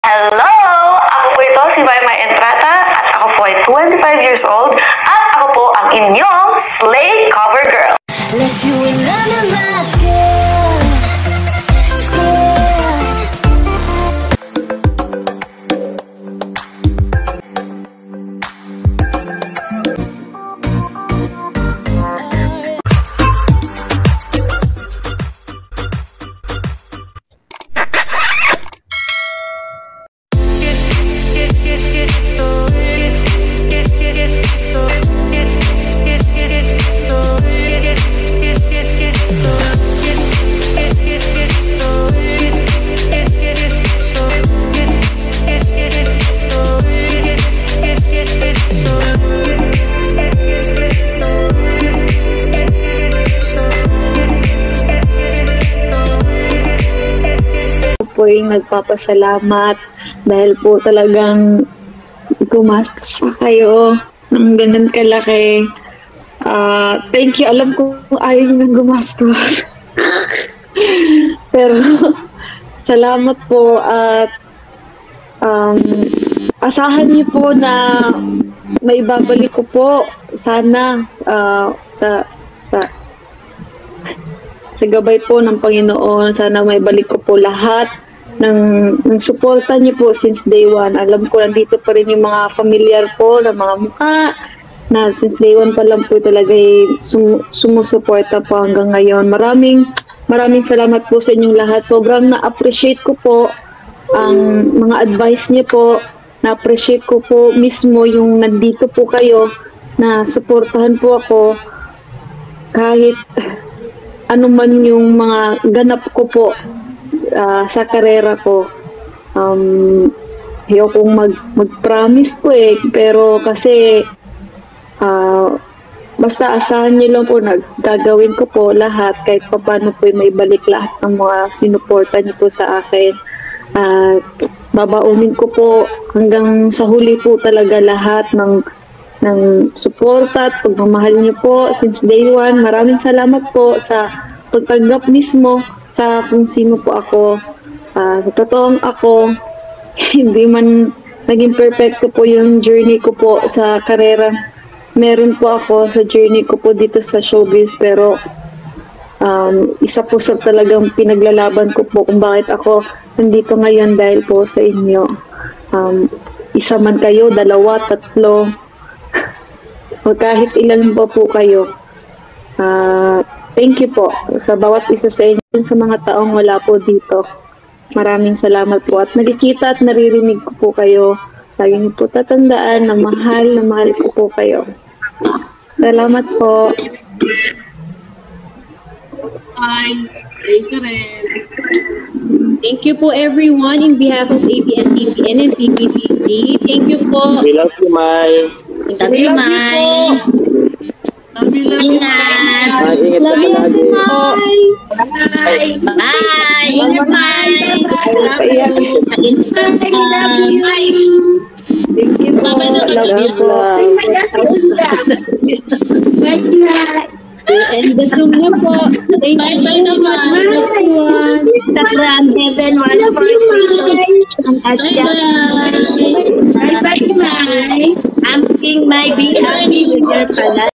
Hello! Ako po ito si Vaima Entrata at ako po ay 25 years old at ako po ang inyong Slay Cover Girl. Let you in under my skin, skin. Po yung nagpapasalamat dahil po talagang gumastos pa kayo ng ganun kalaki. Thank you. Alam ko ayaw nyo nang gumastos. Pero salamat po at asahan niyo po na may babalik ko po sana sa gabay po ng Panginoon. Sana may balik ko po lahat ng suporta niyo po since day one. Alam ko nandito pa rin yung mga familiar po na mga mukha na since day one pa lang po talaga sumusuporta po hanggang ngayon. Maraming salamat po sa inyong lahat. Sobrang na-appreciate ko po ang mga advice niyo po. Na-appreciate ko po mismo yung nandito po kayo na suportahan po ako kahit ano man yung mga ganap ko po sa karera ko. Ayokong mag-promise po pero kasi basta asahan niyo lang po na gagawin ko po lahat kahit paano po may balik lahat ng mga sinuporta niyo po sa akin. Babaunin ko po hanggang sa huli po talaga lahat ng suporta at pagmamahal niyo po since day one. Maraming salamat po sa pagtanggap mismo sa kung sino po ako. Sa totoong ako, hindi man naging perfecto po yung journey ko po sa karera. Meron po ako sa journey ko po dito sa showbiz, pero isa po sa talagang pinaglalaban ko po kung bakit ako nandito ngayon dahil po sa inyo. Isa man kayo, dalawa, tatlo, o kahit ilan pa po kayo. Thank you po sa bawat isa sa inyo, sa mga taong wala po dito. Maraming salamat po at nakikita at naririnig ko po kayo. Lagi niyo po tatandaan na mahal ko po kayo. Salamat po. Hi, thank you rin. Thank you po everyone in behalf of ABS-CBN and PBTV. Thank you po. We love you, Mai. Love you, Mai. Love you, Ingat. Love you, Mai. Bye. Bye. Ingat, Mai. Love you. Thank you po. Love you po. And the Zoom niyo po. Thank you so much, everyone. Instagram, Heaven, 143. Bye-bye. I'm King my be happy with your pala.